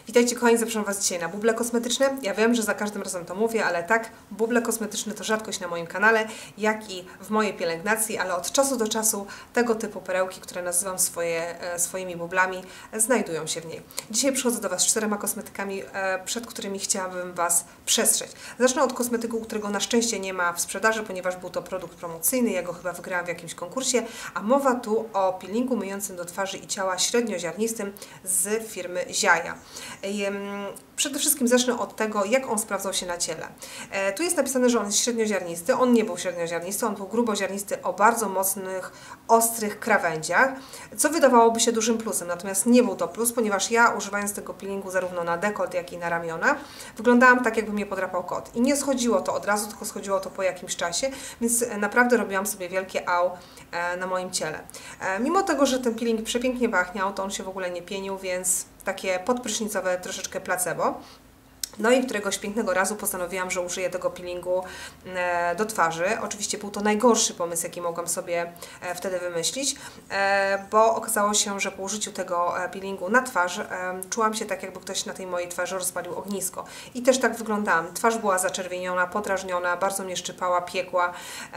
Witajcie kochani, zapraszam Was dzisiaj na buble kosmetyczne. Ja wiem, że za każdym razem to mówię, ale tak, buble kosmetyczne to rzadkość na moim kanale, jak i w mojej pielęgnacji, ale od czasu do czasu tego typu perełki, które nazywam swoimi bublami, znajdują się w niej. Dzisiaj przychodzę do Was z 4 kosmetykami, przed którymi chciałabym Was przestrzec. Zacznę od kosmetyku, którego na szczęście nie ma w sprzedaży, ponieważ był to produkt promocyjny, ja go chyba wygrałam w jakimś konkursie, a mowa tu o peelingu myjącym do twarzy i ciała średnioziarnistym z firmy Ziaja. Przede wszystkim zacznę od tego, jak on sprawdzał się na ciele. Tu jest napisane, że on jest średnioziarnisty. On nie był średnioziarnisty, on był gruboziarnisty o bardzo mocnych, ostrych krawędziach, co wydawałoby się dużym plusem, natomiast nie był to plus, ponieważ ja, używając tego peelingu zarówno na dekolt, jak i na ramiona, wyglądałam tak, jakby mnie podrapał kot. I nie schodziło to od razu, tylko schodziło to po jakimś czasie, więc naprawdę robiłam sobie wielkie au na moim ciele. Mimo tego, że ten peeling przepięknie pachniał, to on się w ogóle nie pienił, więc takie podprysznicowe troszeczkę placebo. No i któregoś pięknego razu postanowiłam, że użyję tego peelingu do twarzy. Oczywiście był to najgorszy pomysł, jaki mogłam sobie wtedy wymyślić, bo okazało się, że po użyciu tego peelingu na twarz czułam się tak, jakby ktoś na tej mojej twarzy rozpalił ognisko. I też tak wyglądałam. Twarz była zaczerwieniona, podrażniona, bardzo mnie szczypała, piekła,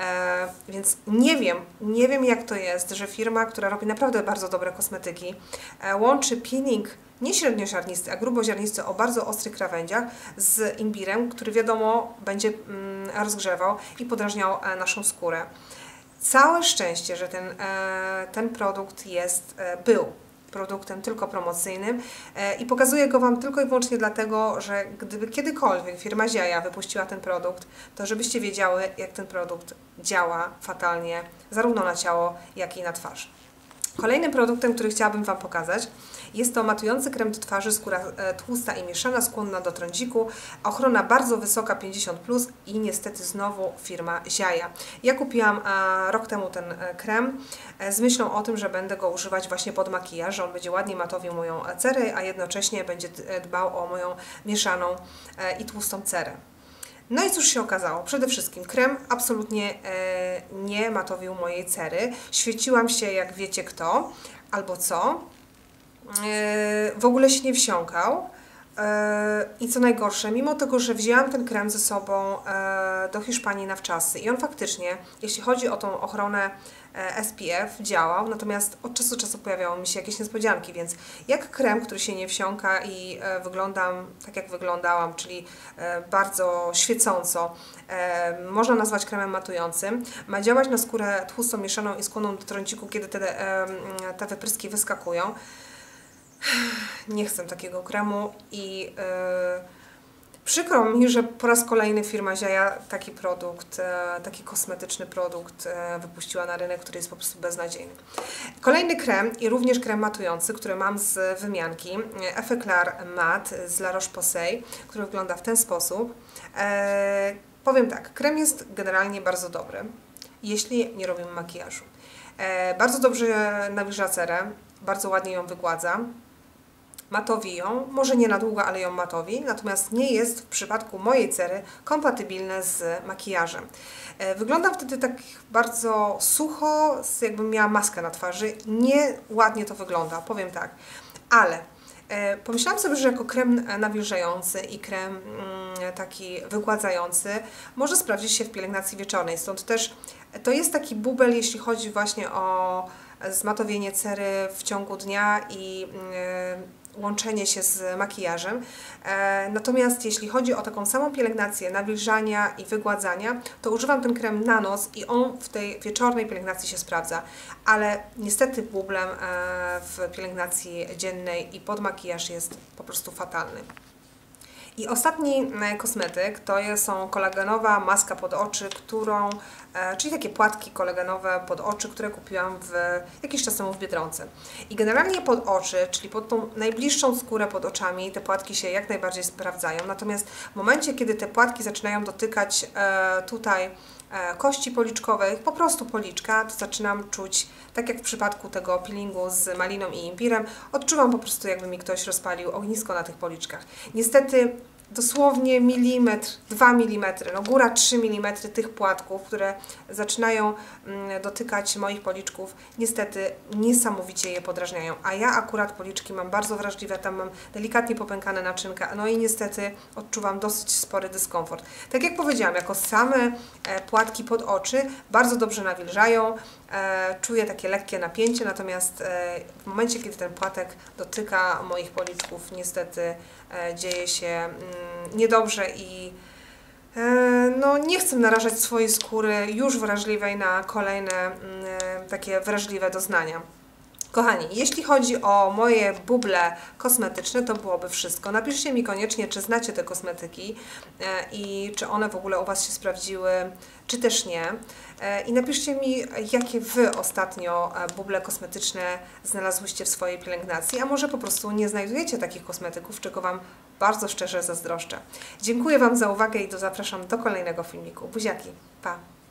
więc nie wiem jak to jest, że firma, która robi naprawdę bardzo dobre kosmetyki, łączy peeling nie średnioziarnisty, a gruboziarnisty o bardzo ostrych krawędziach z imbirem, który wiadomo będzie rozgrzewał i podrażniał naszą skórę. Całe szczęście, że ten produkt był produktem tylko promocyjnym i pokazuję go Wam tylko i wyłącznie dlatego, że gdyby kiedykolwiek firma Ziaja wypuściła ten produkt, to żebyście wiedziały, jak ten produkt działa fatalnie zarówno na ciało, jak i na twarz. Kolejnym produktem, który chciałabym Wam pokazać, jest to matujący krem do twarzy, skóra tłusta i mieszana, skłonna do trądziku, ochrona bardzo wysoka, 50+, i niestety znowu firma Ziaja. Ja kupiłam rok temu ten krem z myślą o tym, że będę go używać właśnie pod makijaż, że on będzie ładnie matowił moją cerę, a jednocześnie będzie dbał o moją mieszaną i tłustą cerę. No i cóż się okazało? Przede wszystkim krem absolutnie nie matowił mojej cery. Świeciłam się jak wiecie kto albo co. W ogóle się nie wsiąkał. I co najgorsze, mimo tego, że wzięłam ten krem ze sobą do Hiszpanii na wczasy i on faktycznie, jeśli chodzi o tą ochronę SPF, działał, natomiast od czasu do czasu pojawiały mi się jakieś niespodzianki, więc jak krem, który się nie wsiąka i wyglądam tak jak wyglądałam, czyli bardzo świecąco, można nazwać kremem matującym, ma działać na skórę tłustą, mieszaną i skłonną do trąciku, kiedy te wypryski wyskakują. Nie chcę takiego kremu i przykro mi, że po raz kolejny firma Ziaja taki produkt, taki kosmetyczny produkt wypuściła na rynek, który jest po prostu beznadziejny. Kolejny krem i również krem matujący, który mam z wymianki, Effeclar Matte z La Roche-Posay, który wygląda w ten sposób. Powiem tak, krem jest generalnie bardzo dobry, jeśli nie robimy makijażu. Bardzo dobrze nawilża cerę, bardzo ładnie ją wygładza. Matowi ją, może nie na długo, ale ją matowi, natomiast nie jest w przypadku mojej cery kompatybilne z makijażem. Wyglądam wtedy tak bardzo sucho, jakbym miała maskę na twarzy. Nie ładnie to wygląda, powiem tak. Ale pomyślałam sobie, że jako krem nawilżający i krem taki wygładzający może sprawdzić się w pielęgnacji wieczornej. Stąd też to jest taki bubel, jeśli chodzi właśnie o zmatowienie cery w ciągu dnia i łączenie się z makijażem. Natomiast jeśli chodzi o taką samą pielęgnację nawilżania i wygładzania, to używam ten krem na noc i on w tej wieczornej pielęgnacji się sprawdza. Ale niestety bublem w pielęgnacji dziennej i pod makijaż jest po prostu fatalny. I ostatni kosmetyk to są kolagenowa maska pod oczy, czyli takie płatki kolagenowe pod oczy, które kupiłam jakiś czas temu w Biedronce. I generalnie pod oczy, czyli pod tą najbliższą skórę pod oczami, te płatki się jak najbardziej sprawdzają. Natomiast w momencie, kiedy te płatki zaczynają dotykać tutaj kości policzkowej, po prostu policzka, to zaczynam czuć, tak jak w przypadku tego peelingu z maliną i imbirem, odczuwam po prostu, jakby mi ktoś rozpalił ognisko na tych policzkach. Niestety dosłownie milimetr, 2 mm, no góra 3 mm tych płatków, które zaczynają dotykać moich policzków, niestety niesamowicie je podrażniają. A ja akurat policzki mam bardzo wrażliwe, tam mam delikatnie popękane naczynka, no i niestety odczuwam dosyć spory dyskomfort. Tak jak powiedziałam, jako same płatki pod oczy bardzo dobrze nawilżają, czuję takie lekkie napięcie, natomiast w momencie, kiedy ten płatek dotyka moich policzków, niestety dzieje się niedobrze i no, nie chcę narażać swojej skóry już wrażliwej na kolejne takie wrażliwe doznania. Kochani, jeśli chodzi o moje buble kosmetyczne, to byłoby wszystko. Napiszcie mi koniecznie, czy znacie te kosmetyki i czy one w ogóle u Was się sprawdziły, czy też nie. I napiszcie mi, jakie Wy ostatnio buble kosmetyczne znalazłyście w swojej pielęgnacji, a może po prostu nie znajdujecie takich kosmetyków, czego Wam bardzo szczerze zazdroszczę. Dziękuję Wam za uwagę i zapraszam do kolejnego filmiku. Buziaki, pa!